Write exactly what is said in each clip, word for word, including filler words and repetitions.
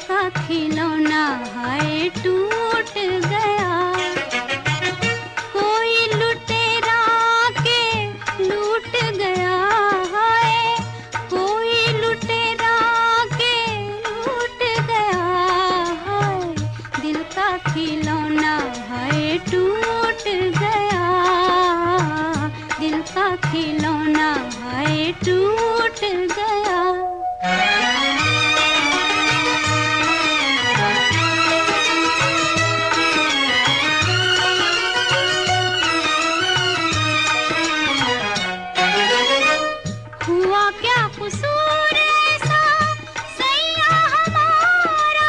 का खिलौना हाय टूट गया। कोई लुटेरा के लूट गया हाय, कोई लुटेरा के लूट गया हाय, दिल का खिलौना हाय टूट गया, दिल का खिलौना हाय टूट गया। हुआ क्या कसूर ऐसा सैया हमारा,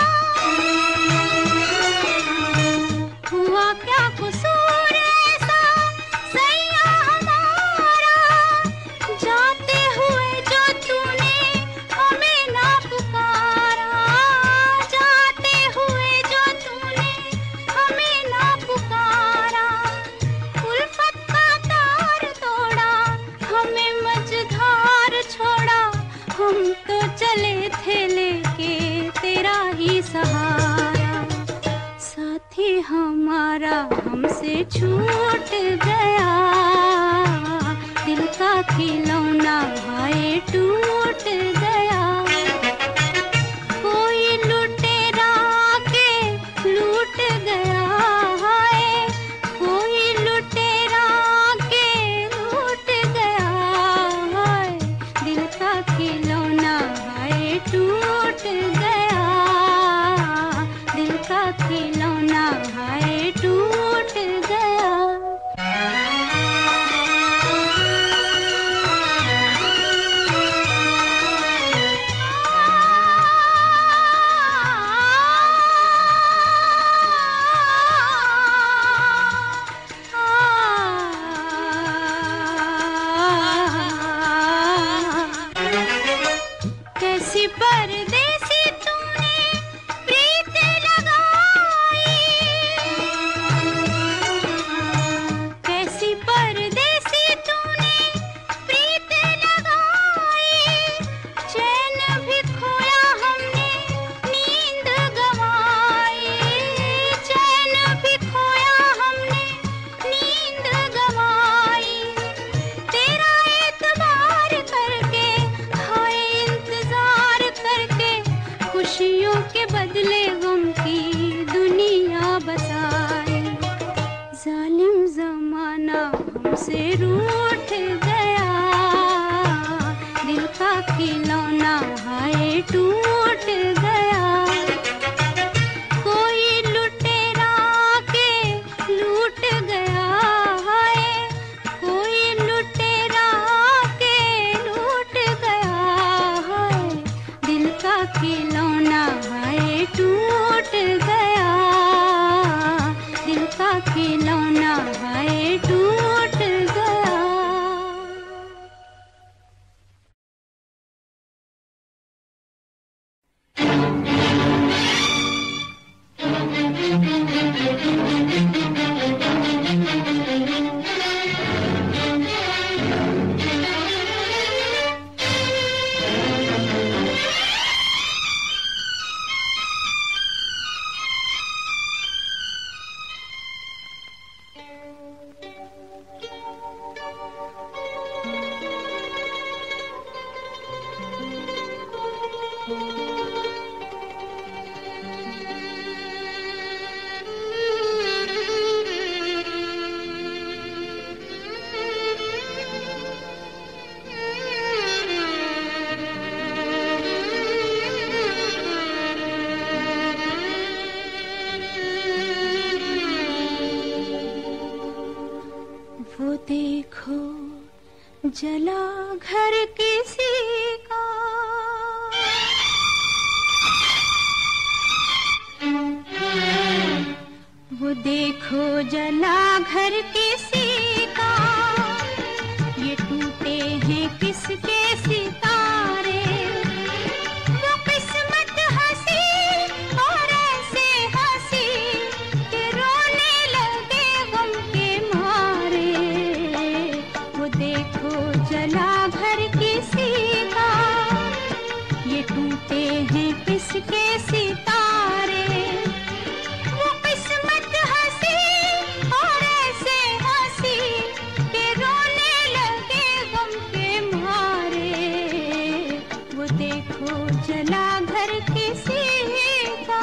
हुआ क्या कसूर ऐसा सैया हमारा, जाते हुए जो तूने हमें ना पुकारा, जाते हुए जो तूने हमें ना पुकारा, उल्फत का तार तोड़ा हमें मझधार छोड़ा, हम तो चले थे लेके तेरा ही सहारा, साथी हमारा हमसे छूट गया, दिल का खिलौना हाय टूट गया। कोई लुटेरा के लूट गया हाय, कोई लुटेरा के लूट गया हाय, दिल का खिलौना हाय टूट गया, दिल का खिलौना हाय टूट गया। कैसी परदेसी तूने प्रीत लगाई, कैसी परदेसी तूने प्रीत लगाई, चैन भी खोया हमने नींद गंवाई, चैन भी खोया हमने नींद गंवाई, तेरा एतबार करके हाय इंतजार करके, खुशियों के बदले गम की दुनिया बसाई, जालिम जमाना हमसे रूठ गया, दिल का खिलौना हाय टूट गया। कोई लुटेरा के लूट गया हाय, कोई लुटेरा के लूट गया हाय, दिल का खिलौना हाय टूट गया, दिल का खिलौना हाय टूट गया। वो देखो जला घर किसी का, किसके सितारे, वो किस्मत हंसी और ऐसे हंसी के रोने लगे गम के मारे। वो देखो जला घर किसी का,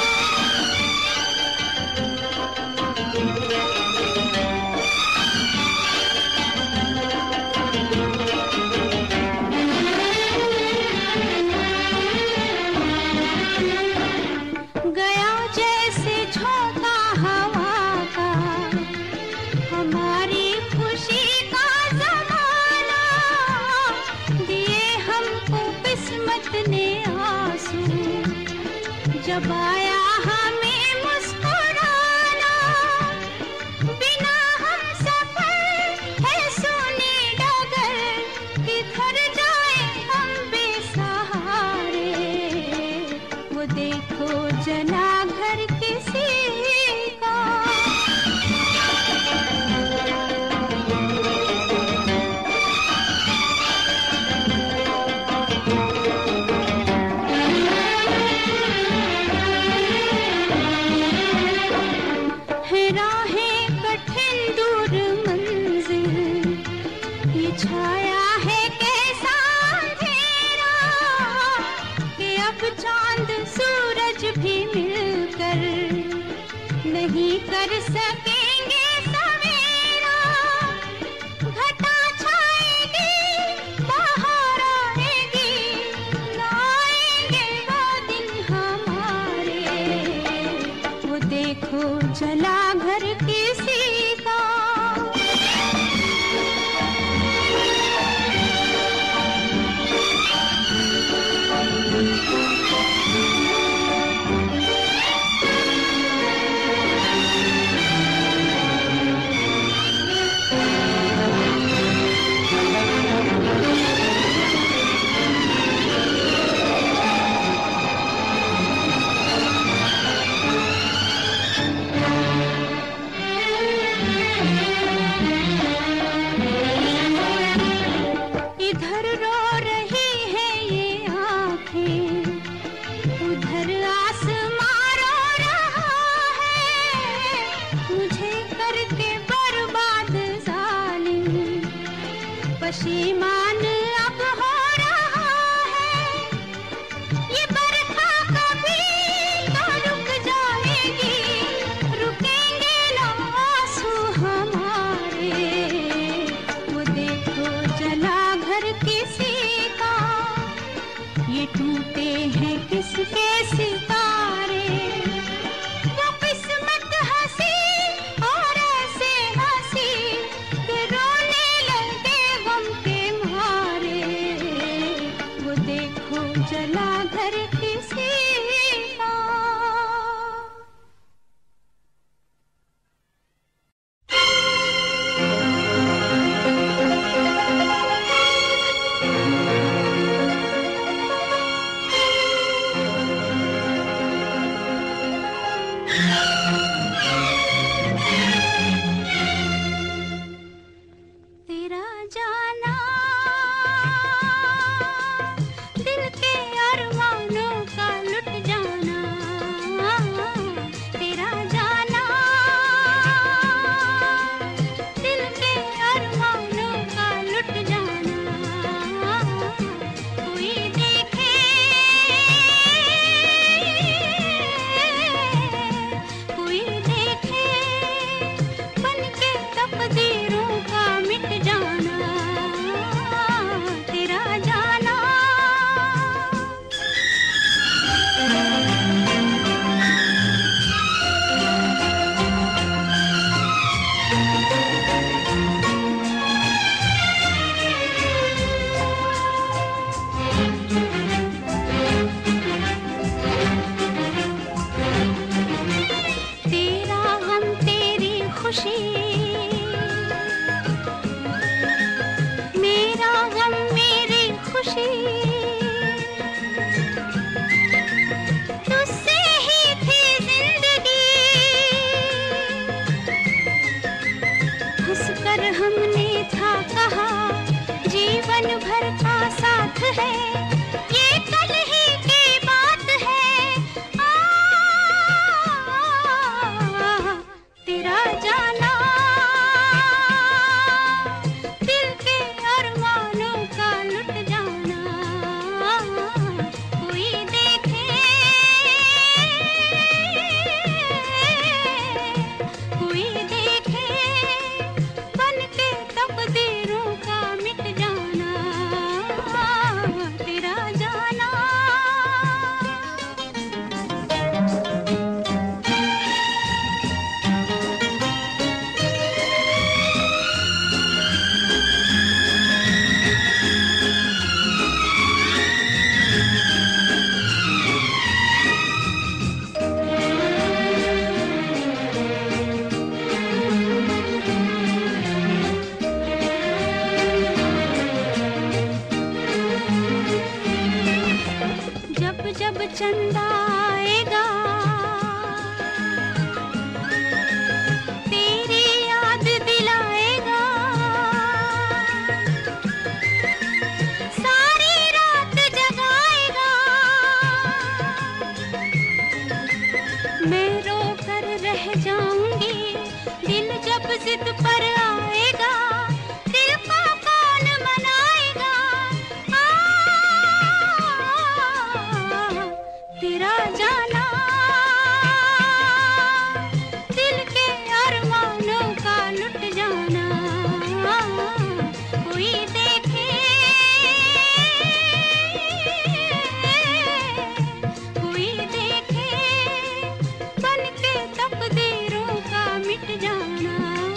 गया जैसे झोंका हवा का हमारी खुशी का ज़माना। दिए हमको किस्मत ने आंसू, जब आया हमें मुस्कुराना। बिना हम सफर है सोने डगर, किधर जाए हम बेसहारे। वो देखो जला घर किसी का, है राहें कठिन दूर मंजिल, ये छाया है कैसा अंधेरा कि अब चांद सूरज भी मिलकर नहीं कर सकेंगे सवेरा। घटा छाएगी बहार आएगी, ना आएंगे वो दिन हमारे। वो देखो जला घर किसी का, इधर रो रही है ये आँखें, उधर आसमां रो रहा है। मुझे करके बर्बाद जालिम पशीमान अब हो रहा है। ये बरखा कभी तो रुक जाएगी, रुकेंगे ना आंसू हमारे। वो देखो जला घर किसी का, ये टूटे हैं किसके सितारे। वो किस्मत हंसी और ऐसे हंसी कि रोने लगे गम के मारे। वो देखो जला घर किसी का। तेरा जाना दिल के अरमानों चंदा आएगा, तेरी याद दिलाएगा, सारी रात जगाएगा। मैं रो कर रह जाऊंगी, दिल जब जिद पर आएगा, दिल को कौन मनाएगा। आ, तेरा जाना दिल के अरमानों का लुट जाना, कोई देखे कोई देखे बन के तकदीरों का मिट जाना,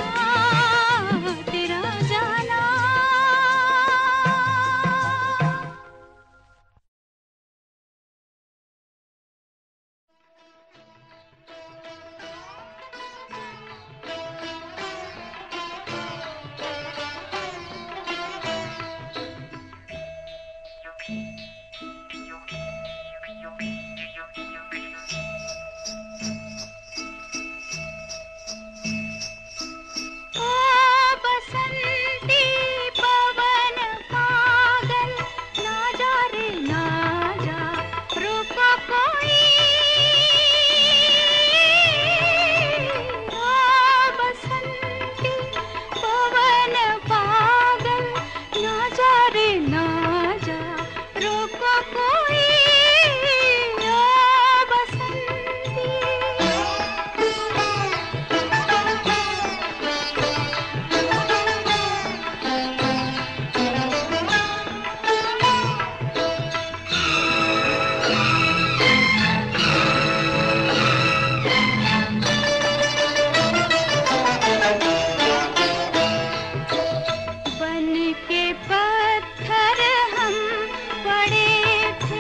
तेरा जाना। ओ बसंती पवन पागल, ना जा रे ना जा, रुको कोई। ओ बसंती पवन पागल, ना जा रे ना जा, रुको कोई। ओ बसंती बन के पत्थर हम पड़े थे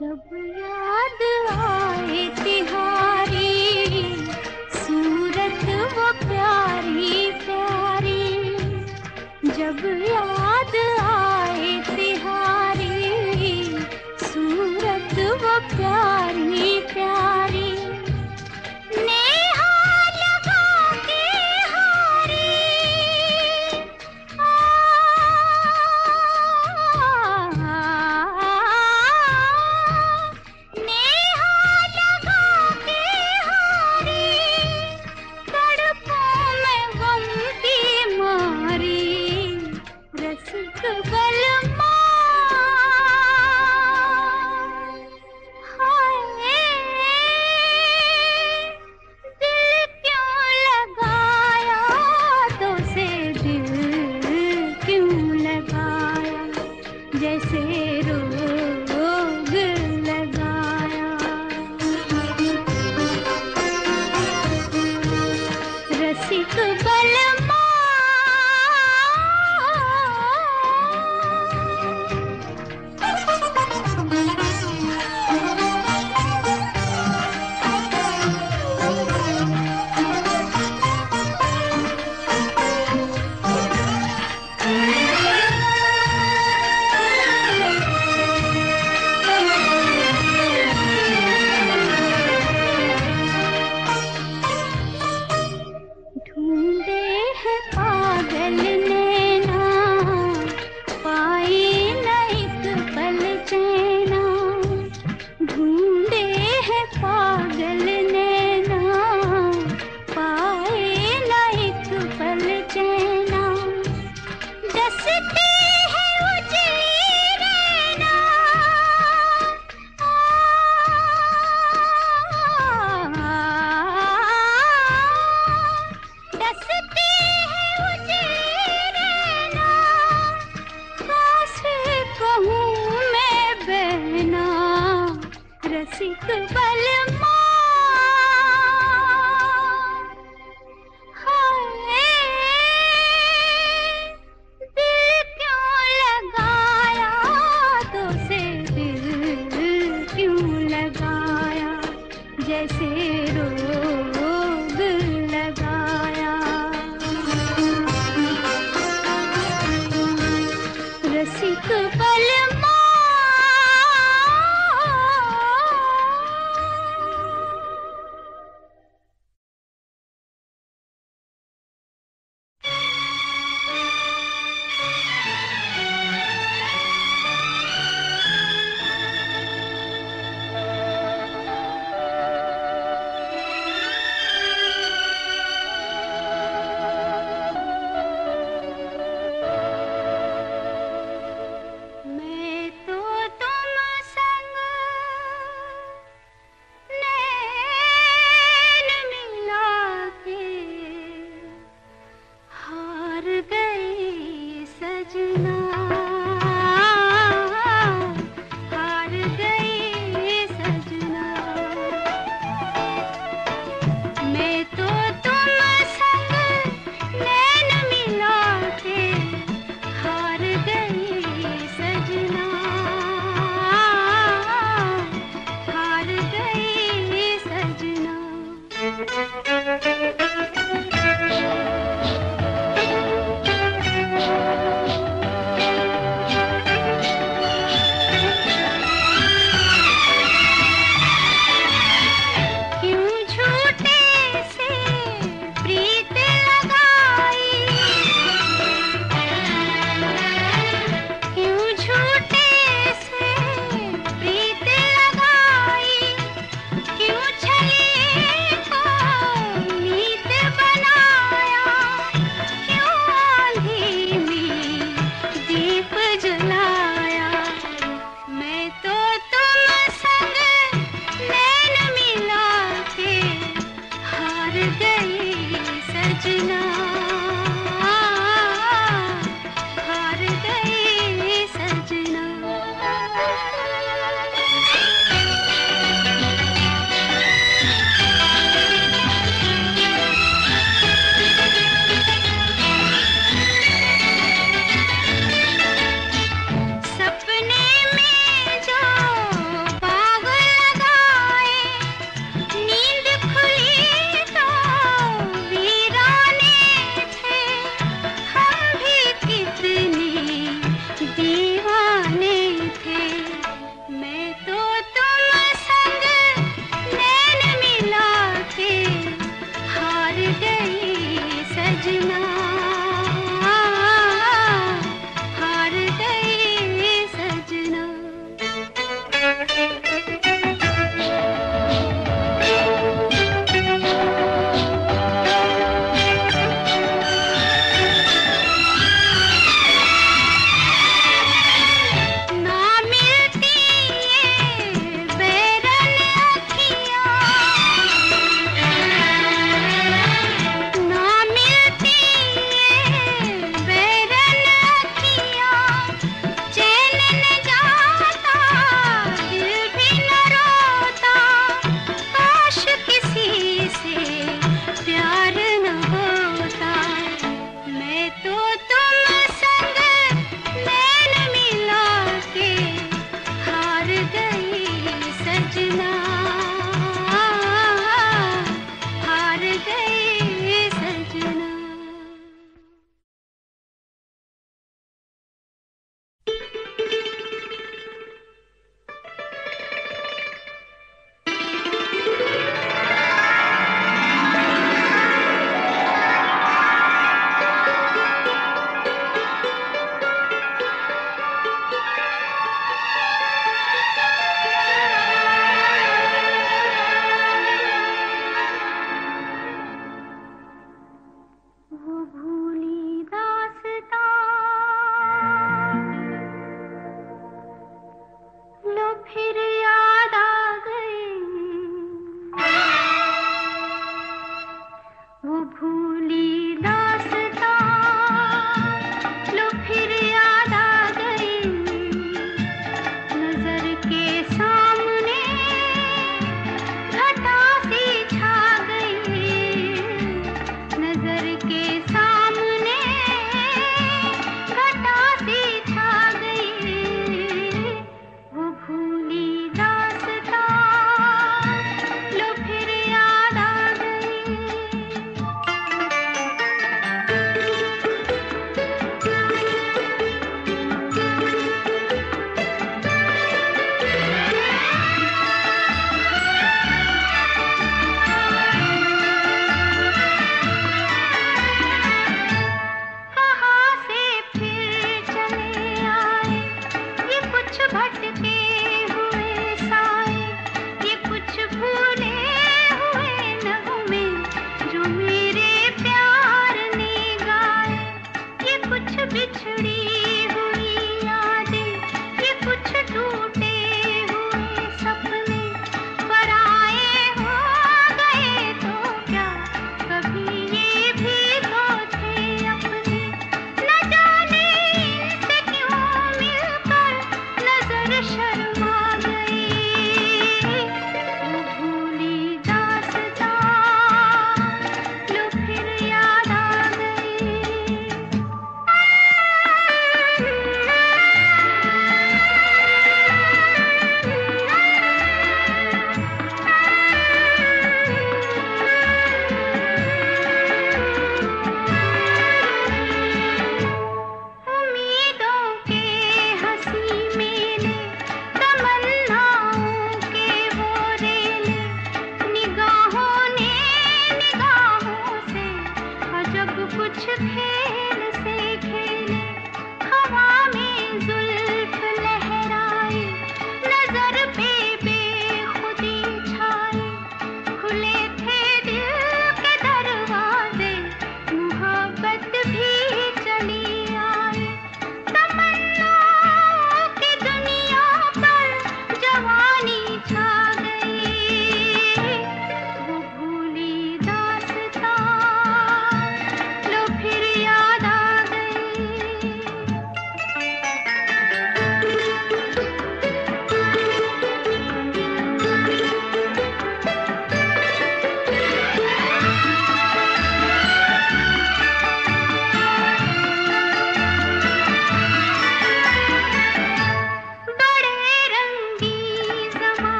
जब याद आए तिहारी सूरत वो प्यारी प्यारी, जब याद आए तिहारी सूरत वो प्यारी प्यारी, नेहा लगा के हारी जैसे रोग लगाया, रसिक बलमा ढूंढे है पागल नैना, पाए न एक पल चैना, ढूंढे है पागल नैना, पाए न एक पल चैना, डसते है उजली रैना, डसते है उजली रैना, कैसे कहूँ मैं बहना, रसिक बलमा हाय दिल क्यों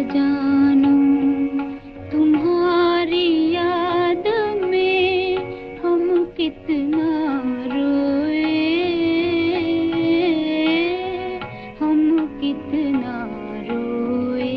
जानू तुम्हारी याद में हम कितना रोए, हम कितना रोए।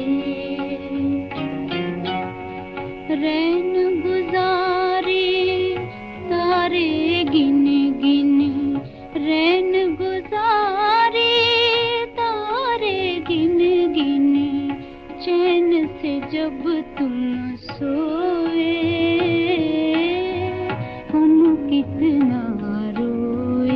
रैन गुजारे सारे गिन गिन, रैन गुजारे तारे गिन गिन, चैन से जब तुम सोए हम कितना रोए।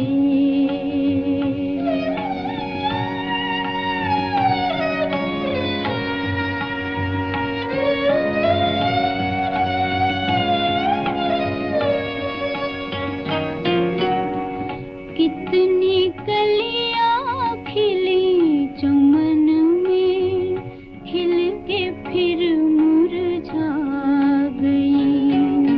कितनी कलियां खिली चमन में, खिल के फिर मुरझा गई।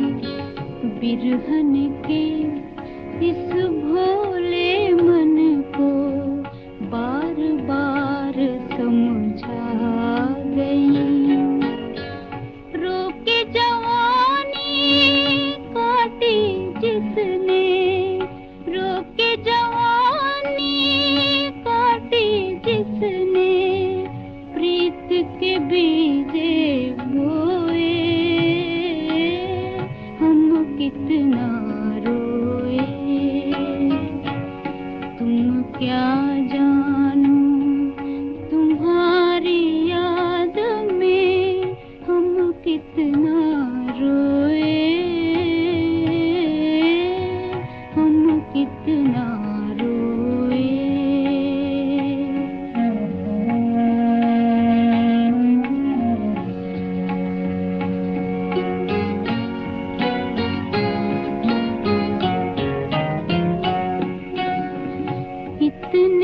बिरहन के इस भोले मन को बार बार समझा गई। रोके जवानी काटी जिसने, रोके जवानी काटी जिसने, प्रीत के बीजे बोए हम कितना रोए। तुम क्या जानो तुम्हारी याद में हम कितना रोए, हम कितना रोए। इतने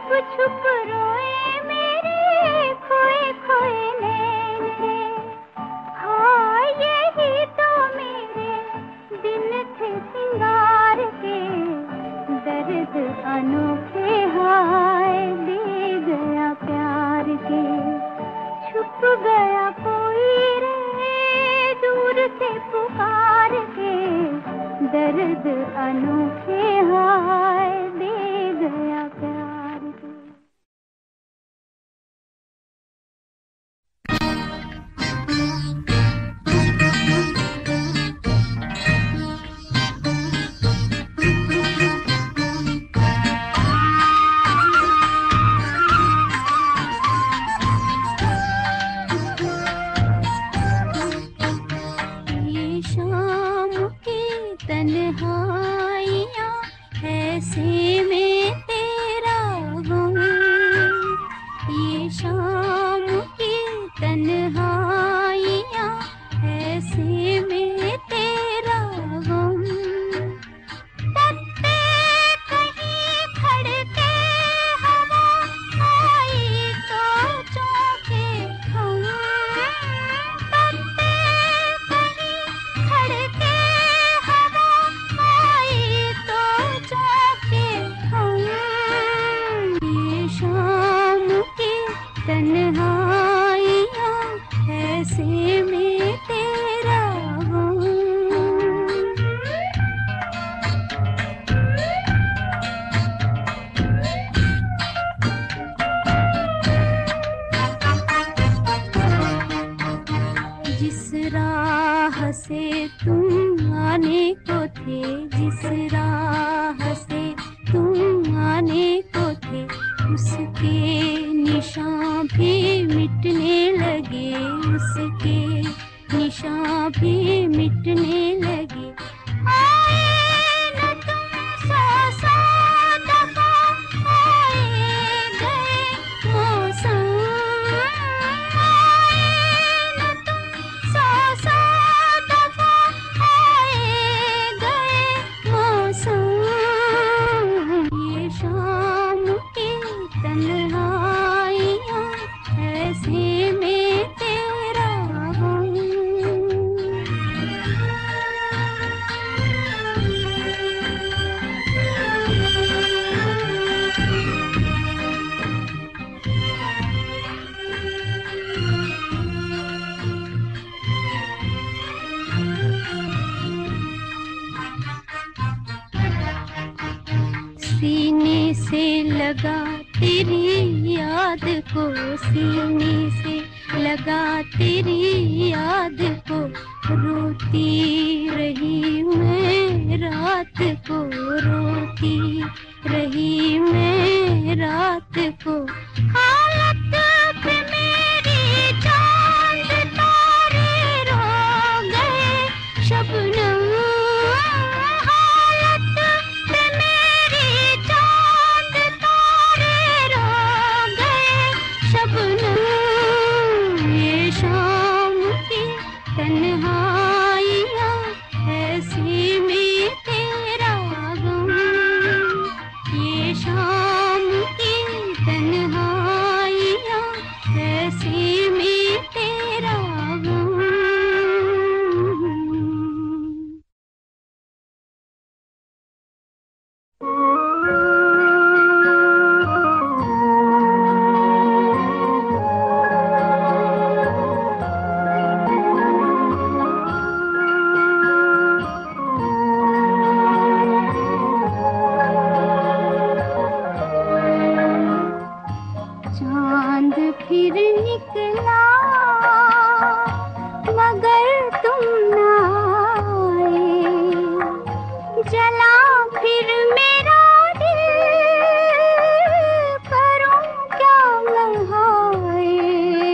छुप रोए मेरे खोए खोए नैने। हाँ यही तो मेरे दिन थे सिंगार के, दर्द अनोखे हाय दे गया प्यार के। छुप गया कोई रे दूर से पुकार के, दर्द अनोखे हाय दे गया प्यार के। ये शाम की तन्हाइयाँ ऐसे में तेरा गम, ये शाम की तन्हाइयाँ ऐसे में तेरा गम। तत्ते कहीं खड़के हवा आई तो चौंके हम, तत्ते कहीं खड़के हवा आई तो चौंके हम। ये शाम की तन्हाइयाँ ऐसे में तेरा गम। जिस राह से तुम आने को थे, जिस राह से तुम आने को थे, उसके निशान भी मिटने लगे, उसके निशान भी मिटने लगे। आए न तुम सौ सौ दफा, आए गए मौसम, आए न तुम सौ सौ दफा, आए गए मौसम। ये शाम की तन्हाइयाँ ऐसे में तेरा गम। सीने से लगा तेरी याद को, सीने से लगा तेरी याद को, रोती रही मैं रात को, रोती रही मैं रात को। हालत पे मेरी चांद तारे रो गए शबनम, हालत पे मेरी चांद तारे रो गए शबनम। ये शाम की तन्हाइयाँ ऐसी में तेरा गम, ये शाम की तन्हाइयाँ ऐसी में तेरा गम। चांद फिर निकला मगर तुम न आए, जला फिर मेरा दिल करूं क्या मैं हाय।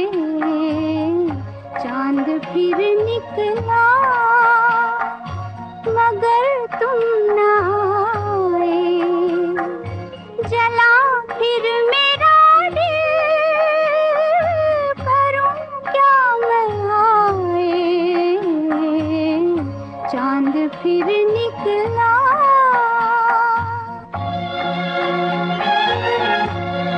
चांद फिर निकला मगर तुम न आए, जला फिर मेरा दिल करूं क्या मैं हाय। चांद फिर निकला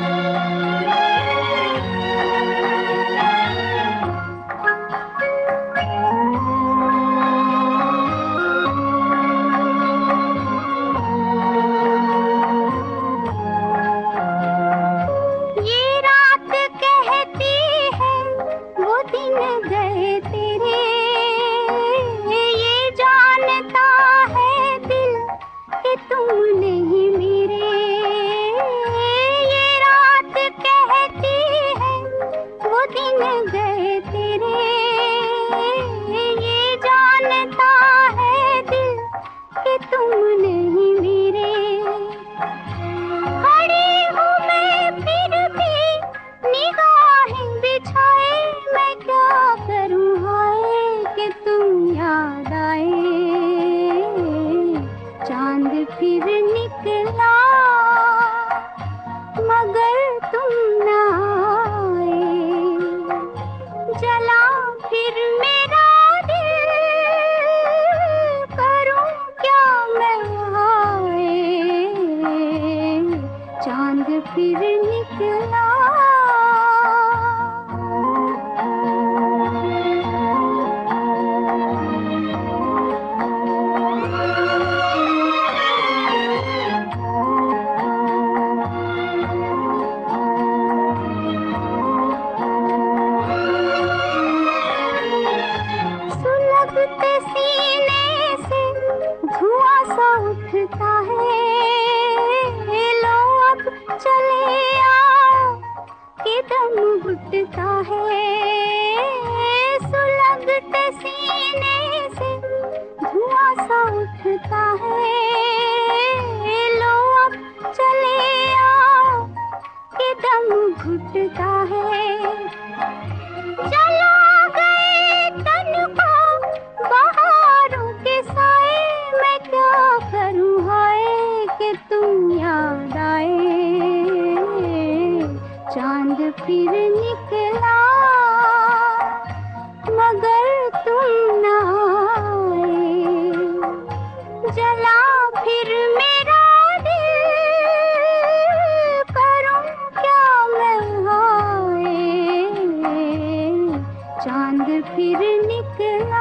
फिर निकला। सुलगते सीने से धुआं सा उठता है, लो अब चले आओ कि दम घुटता है। सुलगते सीने से धुआं सा उठता है, लो अब चले आओ कि दम घुटता है। चलो गए तन को बहारों के साए, मैं क्या करूं हाय कि तुम याद आए। चांद फिर निकला मगर तुम ना आए। जला फिर मेरा दिल, करूं क्या मैं हाय। चांद फिर निकला।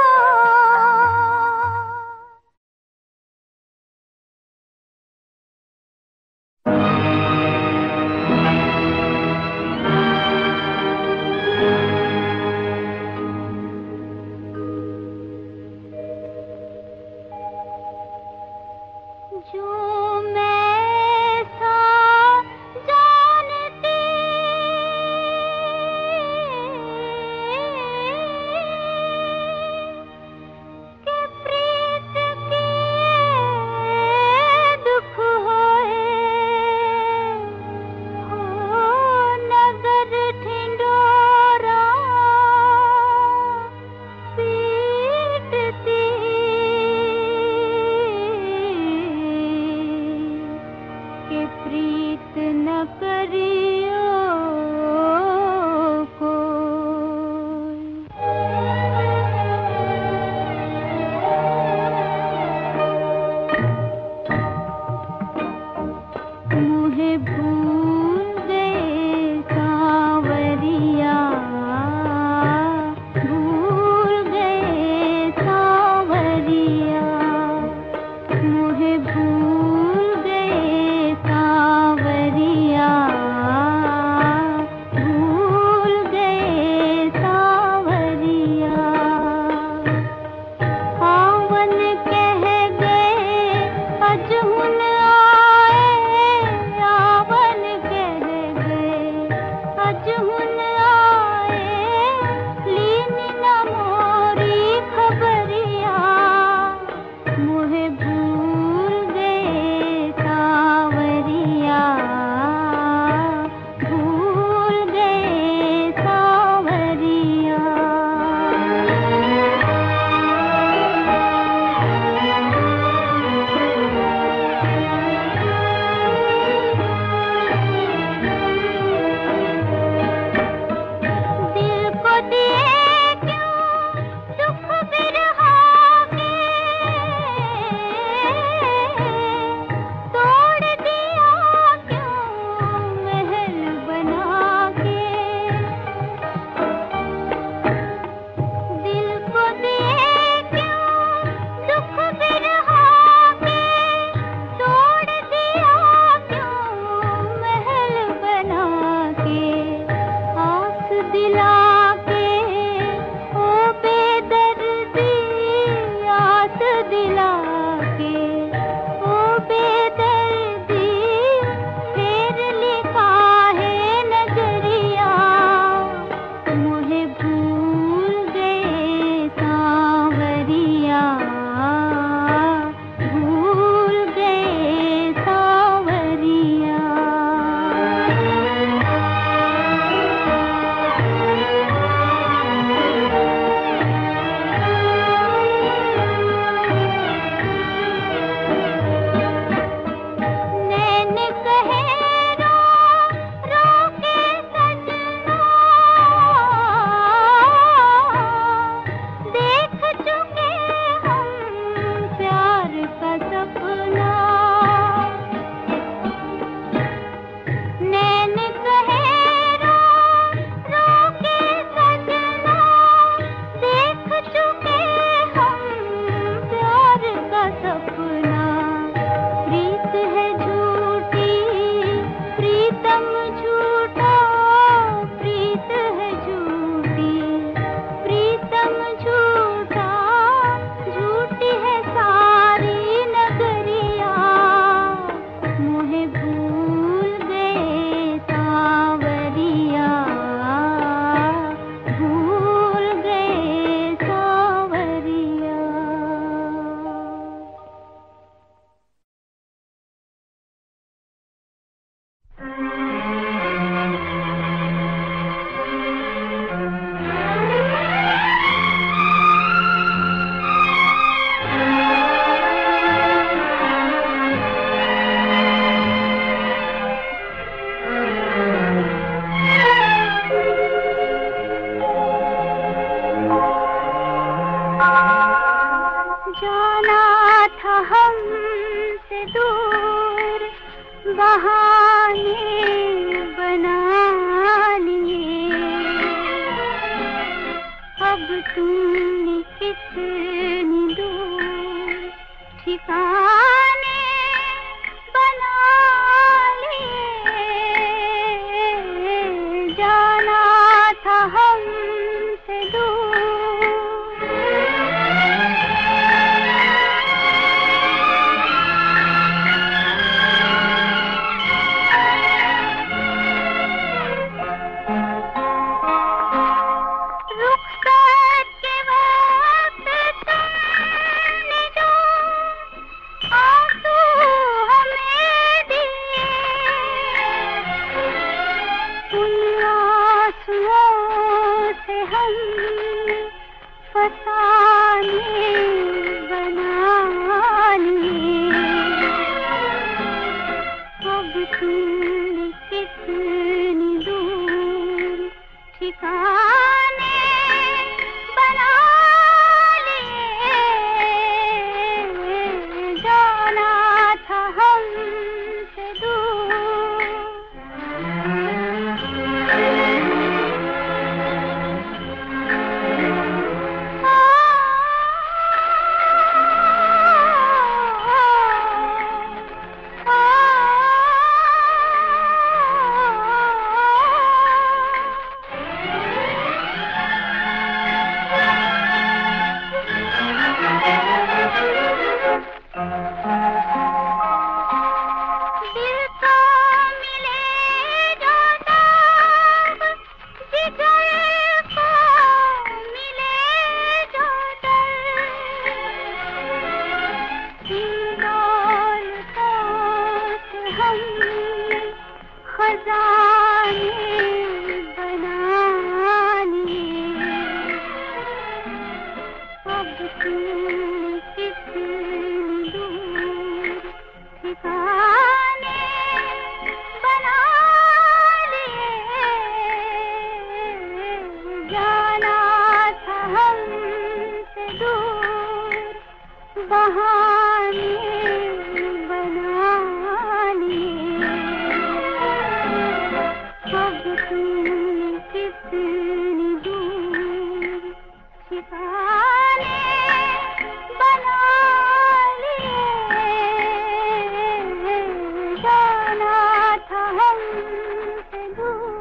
जो मैं सा जानती कि प्रीत के दुख होए, हो नजर ढिंढोरा पीटती के प्रीत न करियो कोई। मुझे भूल गए सांवरिया, भूल गए सांवरिया, मुझे भूल गए सांवरिया। बहाने बना लिए। अब तुमने कितनी दूर ठिकाने बना लिए। जाना था हमसे दूर।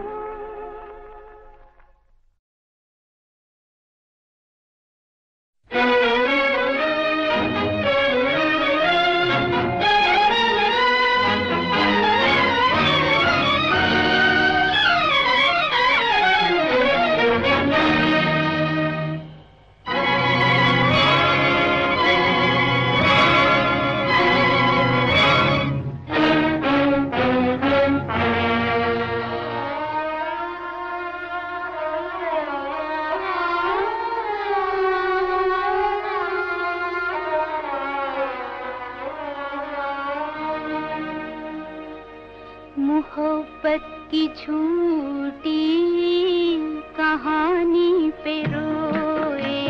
मोहब्बत की झूठी कहानी पे रोए,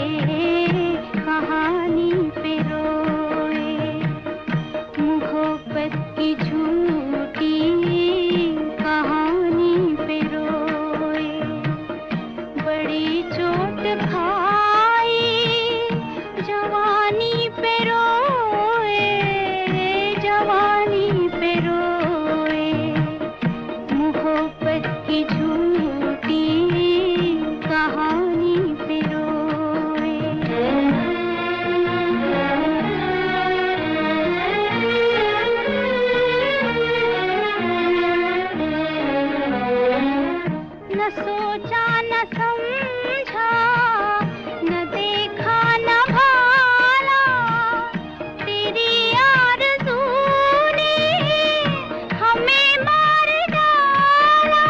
कहानी पे रोए। मोहब्बत की झूठी कहानी पे रोए। बड़ी चोट खाई जवानी पे रोए, जवानी पे रोए। मोहब्बत की झूठी कहानी पे रोए। न सोचा न समझा, न देखा न भाला, तेरी आरज़ू ने हमें मार डाला।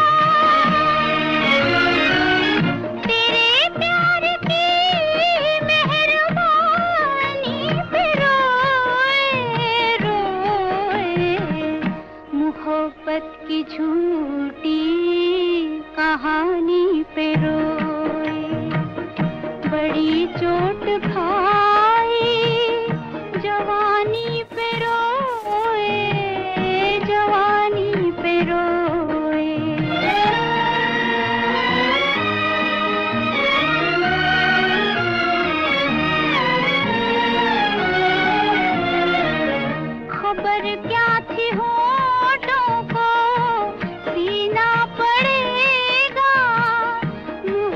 तेरे प्यार की मेहरबानी पे रोए, रोए। मोहब्बत की झूठी कहानी पे रोए। बड़ी चोट खाई जवानी पे रोए, जवानी पे रोए। खबर क्या थी होठों को सीना पड़ेगा,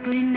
कोई